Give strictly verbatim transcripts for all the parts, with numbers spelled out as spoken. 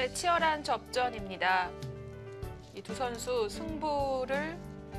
선수들의 치열한 접전입니다. 이 두 선수 승부를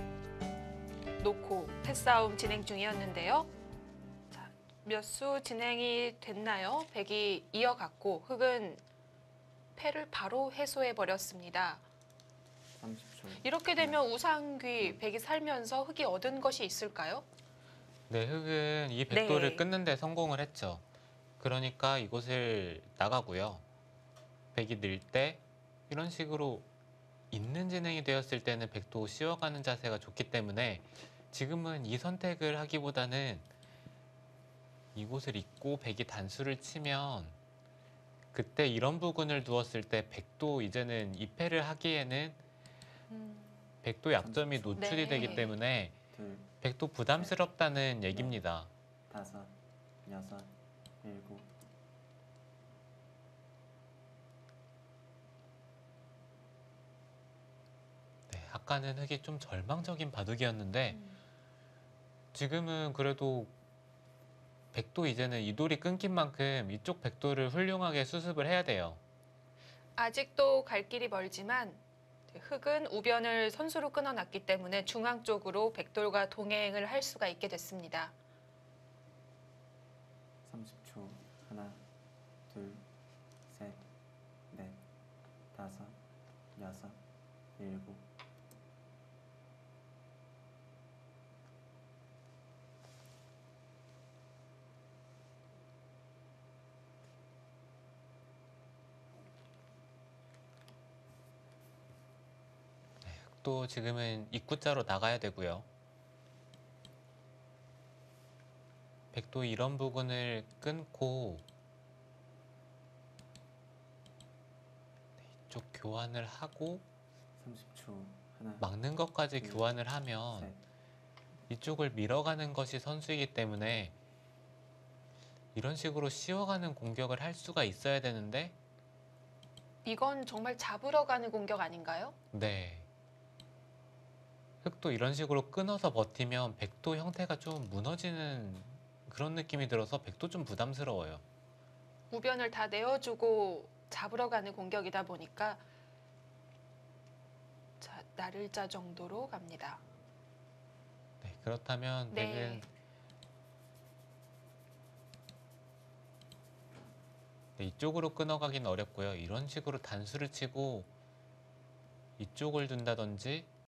놓고 패싸움 진행 중이었는데요. 자, 몇 수 진행이 됐나요? 백이 이어갔고 흑은 패를 바로 해소해버렸습니다. 삼십 초. 이렇게 되면 우상귀 백이 살면서 흑이 얻은 것이 있을까요? 네, 흑은 이 백도를 네. 끊는 데 성공을 했죠. 그러니까 이곳을 나가고요. 백이 늘 때 이런 식으로 있는 진행이 되었을 때는 백도 씌워가는 자세가 좋기 때문에 지금은 이 선택을 하기보다는 이곳을 잇고 백이 단수를 치면 그때 이런 부근을 두었을 때 백도 이제는 이 패를 하기에는 음, 백도 약점이 노출이 네. 되기 때문에 둘, 백도 부담스럽다는 얘기입니다. 다섯, 여섯, 일곱. 네, 아까는 흑이 좀 절망적인 바둑이었는데 음. 지금은 그래도 백도 이제는 이 돌이 끊긴 만큼 이쪽 백도를 훌륭하게 수습을 해야 돼요. 아직도 갈 길이 멀지만 흑은 우변을 선수로 끊어놨기 때문에 중앙 쪽으로 백돌과 동행을 할 수가 있게 됐습니다. 삼십 초. 하나, 둘, 셋, 넷, 다섯, 여섯, 일곱. 흑도 지금은 입구자로 나가야 되고요. 백도 이런 부분을 끊고 네, 이쪽 교환을 하고 삼십 초. 하나, 막는 것까지 둘, 교환을 하면 셋. 이쪽을 밀어가는 것이 선수이기 때문에 이런 식으로 씌워가는 공격을 할 수가 있어야 되는데 이건 정말 잡으러 가는 공격 아닌가요? 네. 흑도 이런 식으로 끊어서 버티면 백도 형태가 좀 무너지는 그런 느낌이 들어서 백도 좀 부담스러워요. 우변을 다 내어주고 잡으러 가는 공격이다 보니까 자, 나를자 정도로 갑니다. 네, 그렇다면 네. 백은 네, 이쪽으로 끊어가기는 어렵고요. 이런 식으로 단수를 치고 이쪽을 둔다든지